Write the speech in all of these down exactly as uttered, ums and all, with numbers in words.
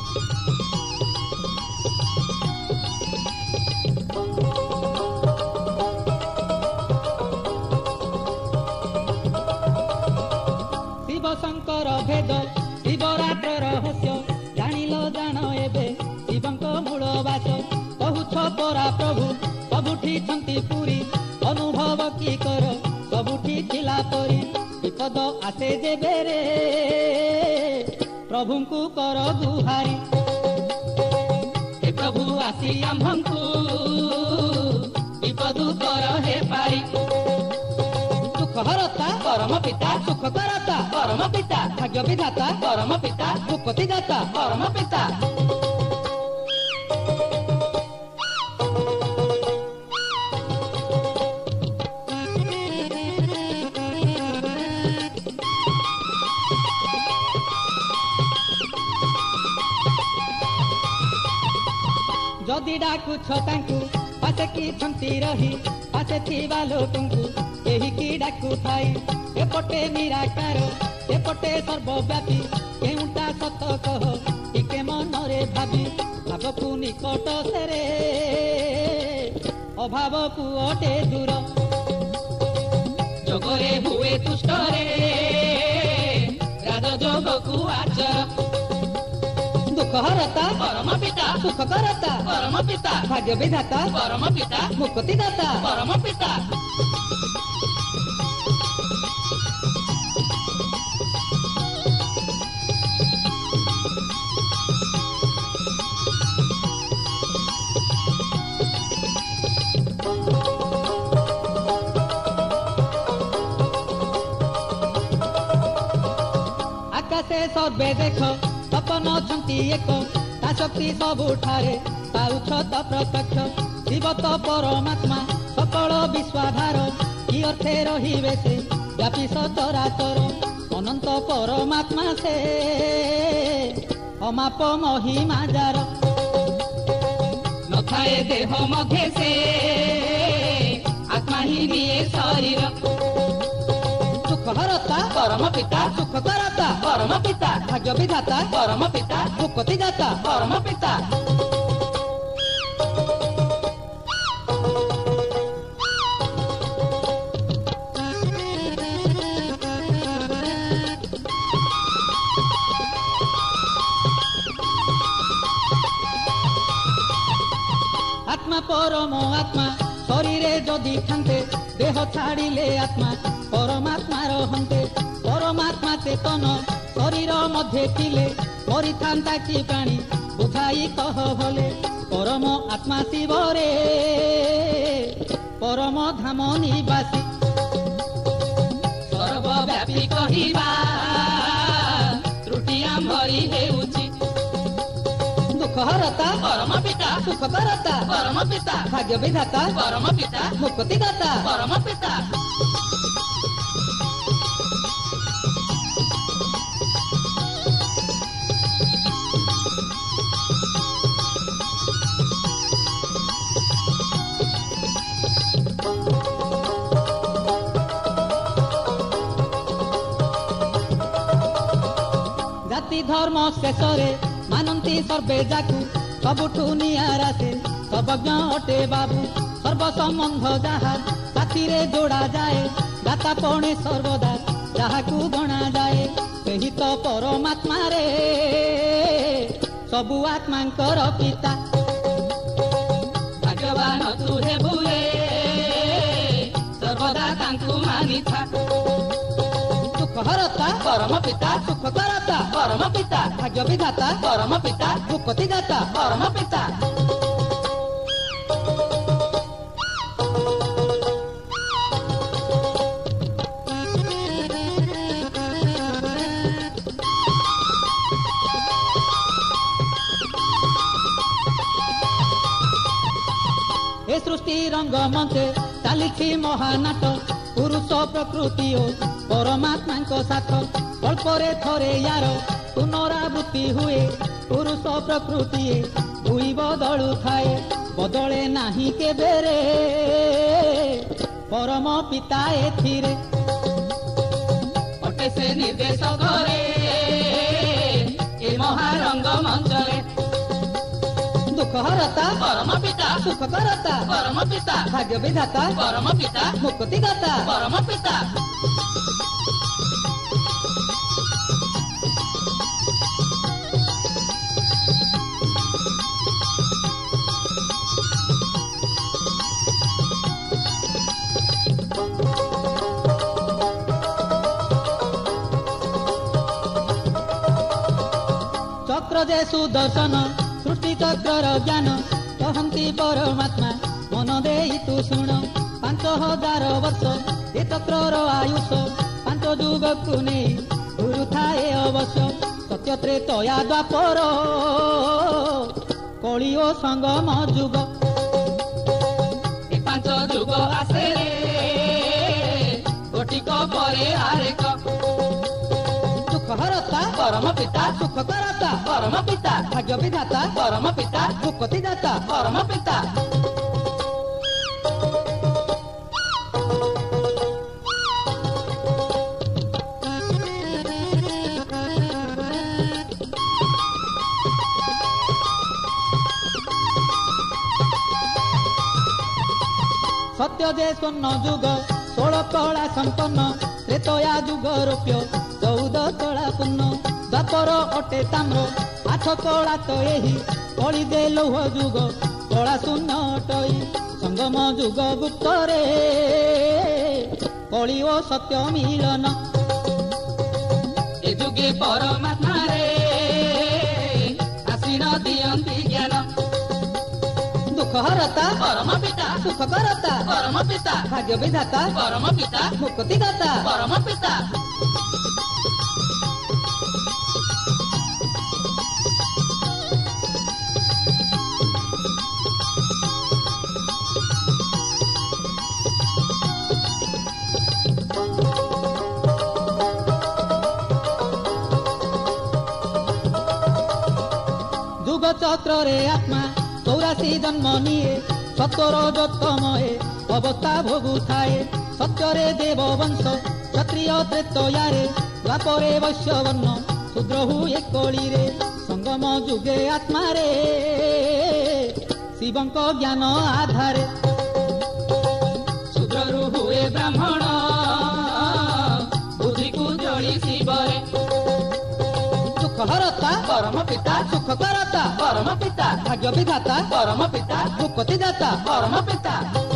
शिव शंकर भेद शिवरात्र रहस्य जानिल जान एबे शिवंक मूल बास कहुछ परा प्रभु सबुठी छंती पुरी अनुभव की कर सबुठी थिला परी विपद आसे जेबे रे प्रभु को कर गुहारी हे प्रभु आसी आम्भंकु विपद कर हे पारी सुख हरता परम पिता सुख करता परम पिता भाग्य विधाता परम पिता मुक्ति दाता परम पिता जदि डाकुछ तांकु पासे की छंती रही पासे थिबा लोकंकु एही की डाकु थाई एपटे निराकार एपटे सर्वव्यापी केउटा सत कह टिके मनरे भाबी भावकु निकट सेरे अभावकु अटे दूर जोगरे हुए तुष्ट रे राज जोगकु आचर दुख हरता परम पिता सुख करता परम पिता भाग्य विधाता परम पिता मुक्ति दाता परम पिता आकाशे सर्वे देख सपन छंती एक ता शक्ति सबुठारे पाउछ त प्रत्यक्ष शिव त परमात्मा सकल विश्वाधार कि अर्थे रहिबे से व्यापी सचराचर अनंत परमात्मा से अमाप महिमा जार नथाए देह मध्य से आत्मा ही निये शरीर सुख हरता परम पिता सुख करता परम पिता भाग्य विधाता परम पिता मुक्ति दाता परम पिता आत्मा परम आत्मा शरीरे जदि खान्ते देह छाड़िले आत्मा परमात्मा रहन्ते परमात्मा चेतन शरीर मध्य थिले परिथान्ता कि प्राणी बुझाई कह भले परम आत्मा शिव रे परम धाम निवासी सर्वव्यापी कहिबा त्रुटि आम्भरी हेउछि दुख हरता परम पिता सुख करता परम पिता भाग्य विधाता परम पिता मुक्ति दाता परम पिता जाति धर्म शेषरे मानंती सर्वे जाकु सबुठु नियारा से सर्वज्ञ अटे बाबू सर्व संबंध जहा साथी रे जोड़ा जाए दाता पणे सर्वदा जहाकु गणा जाए सेही तो परमात्मा रे सबु आत्मांकर पिता भाग्यवान तू हे बुरे सर्वदा तांकु मानि था सुख हरता परम पिता सुख करता परम पिता भाग्य विधाता परम पिता मुक्ति दाता परम पिता ए सृष्टि रंग मंचे चालीछि महानाट पुरुष प्रकृति ओ परमात्मा को साथ अल्परे थरे यार पुनरावृत्ति हुए पुरुष प्रकृति दुई बदलु थाए बदले नाही के बेरे परम पिता एथिरे अटे से निर्देश करे ए महारंग मंचरे दुख हरता परम पिता सुख करता परम पिता भाग्य विधाता परम पिता मुक्ति दाता परम पिता चक्र जे सुदर्शन सृष्टि चक्र ज्ञान कहती परमात्मा मन दे तू शुण पांच हजार वर्ष ए चक्र आयुष पांच जुग को नहीं गुरु थाए अवश्य सत्य त्रेतया द्वापर कଳି ओ संगम जुग ए पांच जुग आसे रे कोटिक परे आरेक दुख हरता परम पिता सुख करता परम पिता भाग्य विधाता परम पिता मुक्ति दाता परम पिता सत्य जे स्वर्ण जुग षोल कला संपन्न त्रेतया जुग रूप्य चौदह कला पूर्ण द्वापर अटे ताम्र आठ कला तो यही कଳି दे लौह जुग कला शून्य अटई संगम जुग गुप्त रे कଳି ओ सत्य मिलन ए जुगे परमात्मा रे आसीन दियंती ज्ञान दुख हरता परम पिता सुख करता परम पिता भाग्य विधाता परम पिता मुक्ति दाता परम पिता जुग चक्र रे आत्मा चौराशी जन्म निये सत्तर जोत्तमये अवस्था भोगु थाए सत्य रे देव वंश क्षत्रिय त्रेतयारे द्वापरे वैश्य वर्ण शूद्र हुए कଳି रे संगम जुगे आत्मा रे शिवंक ज्ञान आधारे शूद्ररु हुए ब्राह्मण बुद्धि को जोड़ी शिवरे दुख हरता परम पिता सुख करता परम पिता भाग्य विधाता परम पिता मुक्ति दाता परम पिता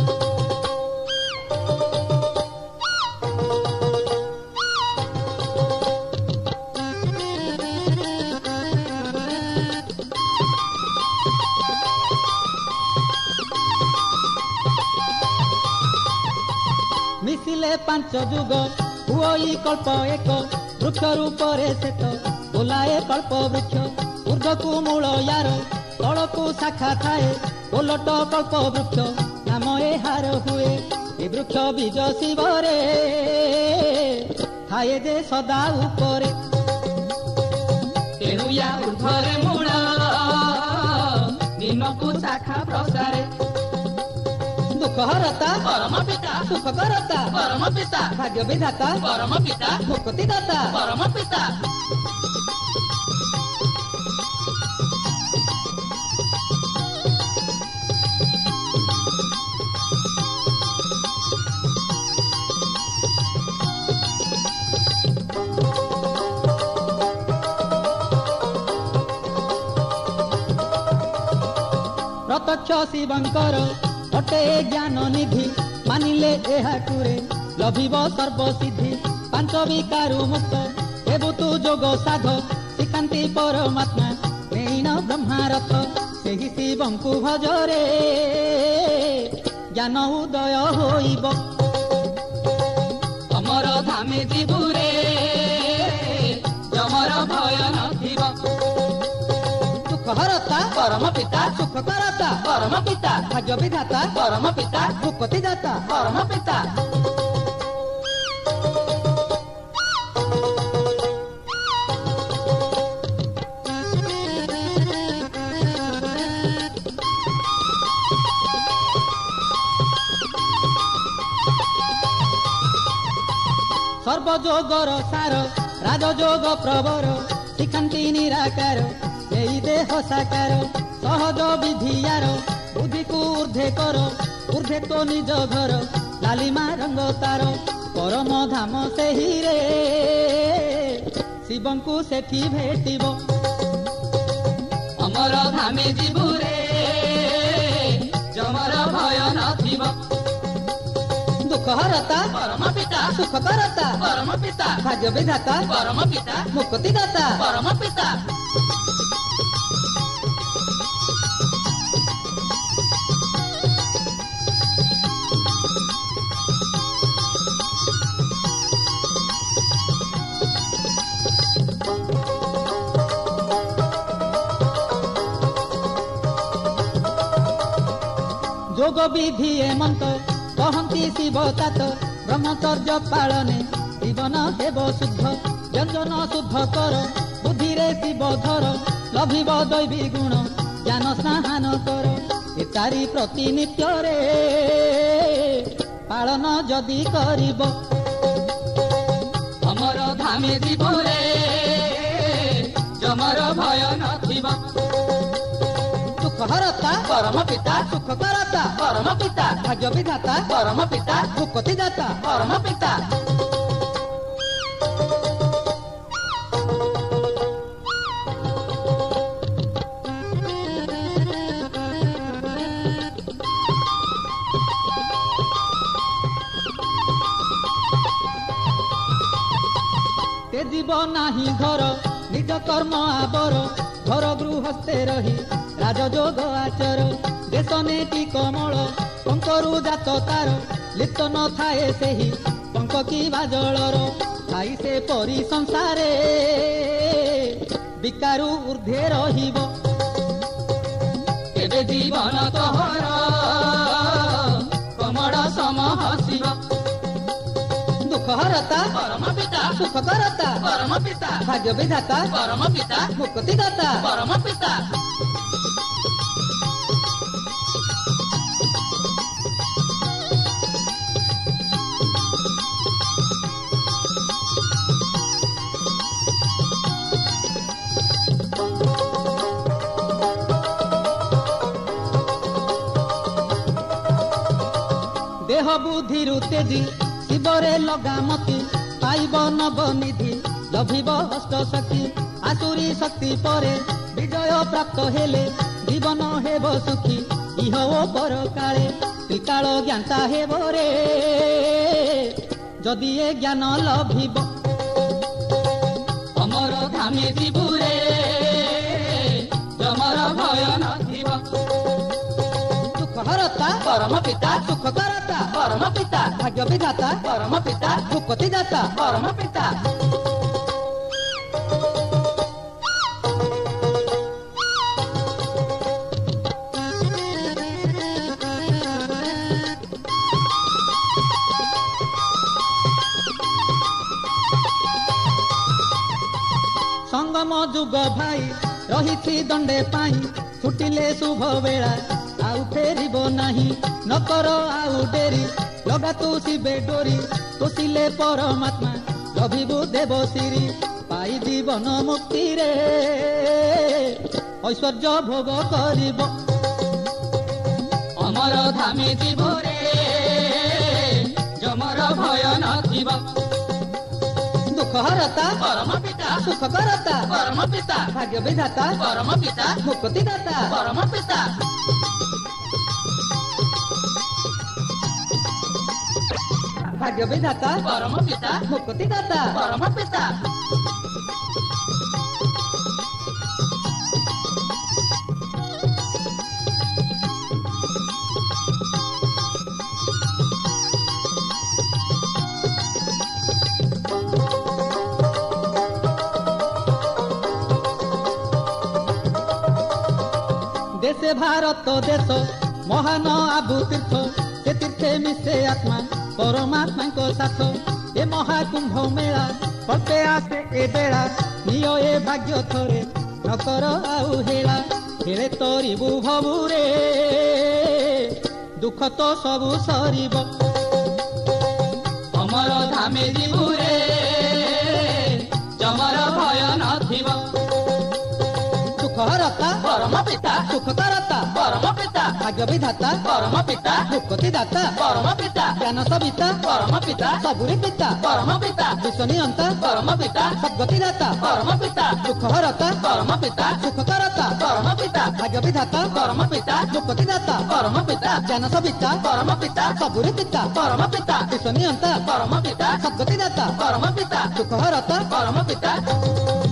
मिसिले पांच जुग हुई कल्प एक वृक्ष रूपरे सेत ओलाए कल्प वृक्ष ऊर्ध्वकु मूल यार तलकु शाखा थाए ओलट कल्प वृक्ष नाम एहार हुए ए वृक्ष बीज शिवरे थाए जे सदा उपरे तेणु या ऊर्ध्वरे मूल दिनकु शाखा प्रसारे दुख हरता परम पिता सुख करता परम पिता भाग्य विधाता परम पिता मुक्ति दाता परम पिता प्रत्यक्ष शिवंकर अटे ज्ञान निधि मानिले एहाकुरे लभिब सर्वसिद्धि पांच विकारु मुक्त हेबु तु जोग साध श्रीकांति परमात्मा नैन ब्रह्मारथ सेहि शिवंकु भजरे ज्ञान उदय होइब अमर धामे जीवुरे जमर भय नथिब दुख हरता परम पिता सुख करता परम पिता भाग्य विधाता परम पिता मुक्ति दाता परम पिता सर्वजोगर सार राजयोग प्रवर शिखांति निराकार देई देह साकार সহজ বিধিয়ার বুদ্ধিକୁ ঊর্ধ্বে কর ঊর্ধ্বে তো নিজ ঘর লালিমা রঙ্গ তার পরম ধাম ସେହି ରେ ଶିବଙ୍କୁ ସେଠି ଭେଟିବ ଅମର ଧାମେ ଯିବୁ ରେ ଯମର ଭୟ ନଥିବ ଦୁଃଖ ହରତା ପରମ ପିତା ସୁଖ କରତା ପରମ ପିତା ଭାଗ୍ୟ ବିଧାତା ପରମ ପିତା ମୁକ୍ତି ଦାତା ପରମ ପିତା যোগ বিধি এমন্ত কহନ୍ତି শিব তাত ব্রহ্মচর্য পালনে জীবন হেব শুদ্ধ ব্যঞ্জন শুদ্ধ কর বুদ্ধিরে শিব ধর লভিব দৈবী গুণ জ্ঞান স্নাহান কর এ চারি প্রতিনিত্যরে পালন যদি করিব অমর ধামে ଯିବୁ ରେ ଯମର ଭୟ ନଥିବ সুখ হরতা পরম পিতা সুখ করতা পরম পিতা ভাগ্য বিধাতা পরম পিতা মুক্তি দাতা পরম পিতা তেজিব নাহি ঘর নিজ কর্ম আবর ঘর গৃহস্থে রহি রাজযোগ আচর দেশ নেটি কমল পঙ্করু জাত তার লিপ্ত ন থায়ে ସେହି পঙ্ক কিবা জলর খাই সে পরি সংসারে বিকারু ঊর্ধ্বে রহিব ଏବେ ଜୀବନ ତୋହର କମଳ ସମ ହସିବ দুঃখ হরতা ପରମ ପିତା সুখ করতা ପରମ ପିତା ভাগ্য বিধাতা ପରମ ପିତା মুক্তি দাতা ପରମ ପିତା দেহ বুদ্ধিরু তেজি শিবরে লগামতি পাইব নবনিধি লভিব অষ্ট শক্তি আসুরি শক্তি পরে বিজয় প্রাপ্ত হেলে জীবন হেব সুখী ইহ ও পরকালে ত্রিকাল জ্ঞাতা হেব রে যদি এ জ্ঞান লভিব ଅମର ଧାମେ ଯିବୁ ରେ ଯମର ଭୟ ନଥିବ দুঃখ হরতা ପରମ ପିତା সুখ করতা ପରମ ପିତା ভাগ্য বিধাতা ପରମ ପିତା মুক্তি দাতা ପରମ ପିତା সঙ্গম যুগ ভাই রহিছি দণ্ডে পাই ছুটিলে শুভ বেড়া আউ ফেরিব নাহি নকর আউ ডেরি লগা তু শিবে ডোরি তোষিলে পরমাত্মা লভিবু দেব শ্রী পাই জীবন মুক্তি রে ঐশ্বর্য ভোগ করিব ଅମର ଧାମେ ଯିବୁ ରେ ଯମର ଭୟ ନଥିବ দুঃখ হরতা ପରମ ପିତା সুখ করতা ପରମ ପିତା ভাগ্য বিধাতা ପରମ ପିତା মুক্তি দাতা ପରମ ପିତା ভাগ্য বিধাতা ପରମ ପିତା মুক্তি দাতা ପରମ ପିତା দেশে ভারত দেশ মহান আবু তীর্থ সে তীর্থে মিশে আত্মা পরমাত্মাঙ্ক সাথ এ মহাকুম্ভ মেলা কল্পে আসে এ বেড়া নিয় এ ভাগ্য থরে নকর আউ হেলা হেলে তরিবু ভবুরে দুঃখ তো সবু সরিব ଅମର ଧାମେ ଯିବୁ ରେ ଯମର ଭୟ ନଥିବ দুঃখ ହରତା ପରମ ପିତା ସୁଖ କରତା ପରମ ପିତା ଭାଗ୍ୟ ବିଧାତା ପରମ ପିତା ମୁକ୍ତି ଦାତା ପରମ ପିତା ଜ୍ଞାନ ସବିତା ପରମ ପିତା ସବୁରି ପିତା ପରମ ପିତା ବିଶ୍ୱନିୟନ୍ତା ପରମ ପିତା ସଦ୍ଗତି ଦାତା ପରମ ପିତା ସୁଖ ହରତା ପରମ ପିତା ସୁଖ କରତା ପରମ ପିତା ଭାଗ୍ୟ ବିଧାତା ପରମ ପିତା ମୁକ୍ତି ଦାତା ପରମ ପିତା ଜ୍ଞାନ ସବିତା ପରମ ପିତା ସବୁରି ପିତା ପରମ ପିତା ବିଶ୍ୱନିୟନ୍ତା ପରମ ପିତା ସଦ୍ଗତି ଦାତା ପରମ ପିତା ସୁଖ ହରତା ପରମ ପିତା